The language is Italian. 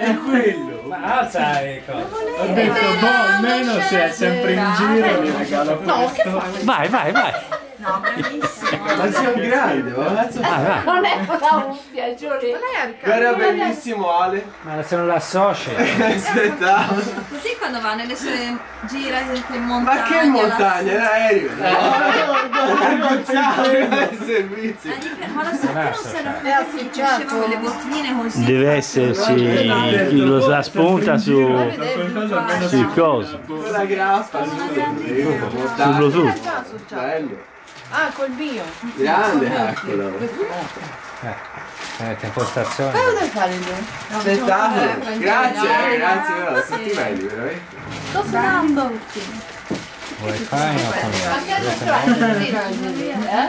È quello. Ma alza le cose. Ho detto, boh, almeno se è sempre in giro mi regalo questo. Vai, vai, vai. No, bellissimo. Ma sei un grande, ma cazzo Vai, vai. Non è una cuffia, Giulia. era bellissimo Ale. Ma se non l'associ. Aspetta. Così quando va nelle sue gira in montagna. Ma che montagna? Era aereo. Il servizio. Ma la sua non se la faceva con le bottigline così. Deve esserci chi lo sa spunta su sui cosi, Con la grappa su sul Bluetooth. Bello. Ah, col bio. Grande, eccolo. Impostazione. Cosa devi fare lui? Spettacolo. Grazie, grazie, però, tutti belli, veramente. Sto suonando. Wifi no?